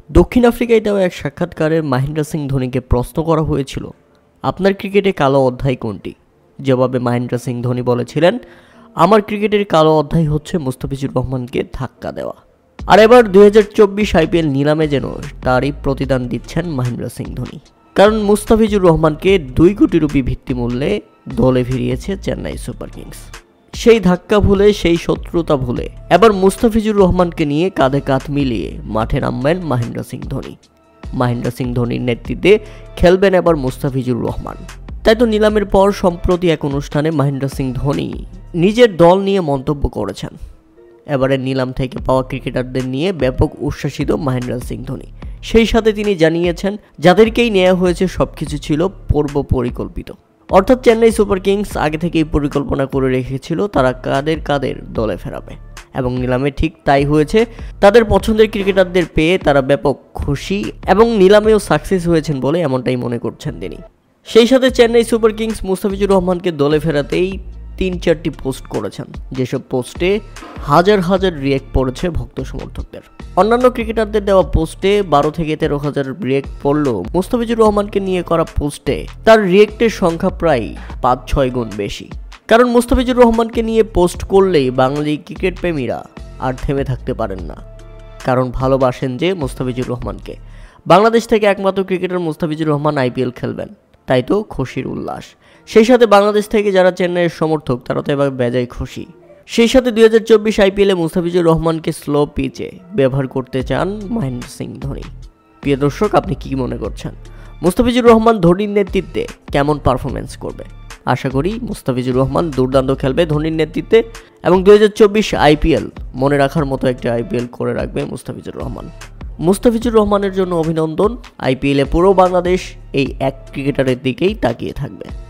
দক্ষিণ আফ্রিকায় দেওয়া এক সাক্ষাৎকারে মহেন্দ্র সিং ধোনিকে প্রশ্ন করা হয়েছিল, আপনার ক্রিকেটে কালো অধ্যায় কোনটি? জবাবে মহেন্দ্র সিং ধোনি বলেছিলেন, আমার ক্রিকেটের কালো অধ্যায় হচ্ছে মুস্তাফিজুর রহমানকে ধাক্কা দেওয়া। আর এবার 2024 আইপিএল নিলামে যেন তারই প্রতিদান দিচ্ছেন মহেন্দ্র সিং ধোনি। কারণ মুস্তাফিজুর রহমানকে 2 কোটি রুপি ভিত্তিমূল্যে দলে ফিরিয়েছে চেন্নাই সুপার কিংস। সেই ধাক্কা ভুলে, সেই শত্রুতা ভুলে এবার মুস্তাফিজুর রহমানকে নিয়ে কাঁধে কাঁধ মিলিয়ে মাঠে নামবেন মহেন্দ্র সিং ধোনি। মহেন্দ্র সিং ধোনির নেতৃত্বে খেলবেন এবার মুস্তাফিজুর রহমান। তাই তো নিলামের পর সম্প্রতি এক অনুষ্ঠানে মহেন্দ্র সিং ধোনি নিজের দল নিয়ে মন্তব্য করেছেন। এবারের নিলাম থেকে পাওয়া ক্রিকেটারদের নিয়ে ব্যাপক উচ্ছ্বাসিত মহেন্দ্র সিং ধোনি। সেই সাথে তিনি জানিয়েছেন, যাদেরকেই নেওয়া হয়েছে সবকিছু ছিল পূর্ব পরিকল্পিত। অর্থাৎ চেন্নাই সুপার কিংস আগে থেকেই পরিকল্পনা করে রেখেছিল তারা কাদের দলে ফেরাবে, এবং নিলামে ঠিক তাই হয়েছে। তাদের পছন্দের ক্রিকেটারদের পেয়ে তারা ব্যাপক খুশি এবং নিলামেও সাকসেস হয়েছেন বলে এমনটাই মনে করছেন তিনি। সেই সাথে চেন্নাই সুপার কিংস মুস্তাফিজুর রহমানকে দলে ফেরাতেই 3-4টি পোস্ট করেছেন, যেসব পোস্টে হাজার হাজার রিয়েক্ট পড়েছে ভক্ত সমর্থকদের। অন্যান্য ক্রিকেটারদের দেওয়া পোস্টে 12 থেকে 13 হাজার রিয়েক্ট পড়লেও মুস্তাফিজুর রহমানকে নিয়ে করা পোস্টে তার রিয়েক্টের সংখ্যা প্রায় 5-6 গুণ বেশি। কারণ মুস্তাফিজুর রহমানকে নিয়ে পোস্ট করলেই বাঙালি ক্রিকেট প্রেমীরা আর থেমে থাকতে পারেন না, কারণ ভালোবাসেন যে মুস্তাফিজুর রহমানকে। বাংলাদেশ থেকে একমাত্র ক্রিকেটার মুস্তাফিজুর রহমান আইপিএল খেলবেন, তাই তো খুশির উল্লাস। সেই সাথে বাংলাদেশ থেকে যারা চেন্নাইয়ের সমর্থক তারা তো এবার বেজায় খুশি। সেই সাথে 2024 আইপিএলে মুস্তাফিজুর রহমানকে স্লো পিচে ব্যবহার করতে চান মহেন্দ্র সিং ধোনি। প্রিয় দর্শক, আপনি কি মনে করছেন মুস্তাফিজুর রহমান ধোনির নেতৃত্বে কেমন পারফরমেন্স করবে? আশা করি মুস্তাফিজুর রহমান দুর্দান্ত খেলবে ধোনির নেতৃত্বে, এবং 2024 আইপিএল মনে রাখার মতো একটা আইপিএল করে রাখবে মুস্তাফিজুর রহমান। মুস্তাফিজুর রহমানের জন্য অভিনন্দন। আইপিএলে পুরো বাংলাদেশ এই এক ক্রিকেটারের দিকেই তাকিয়ে থাকবে।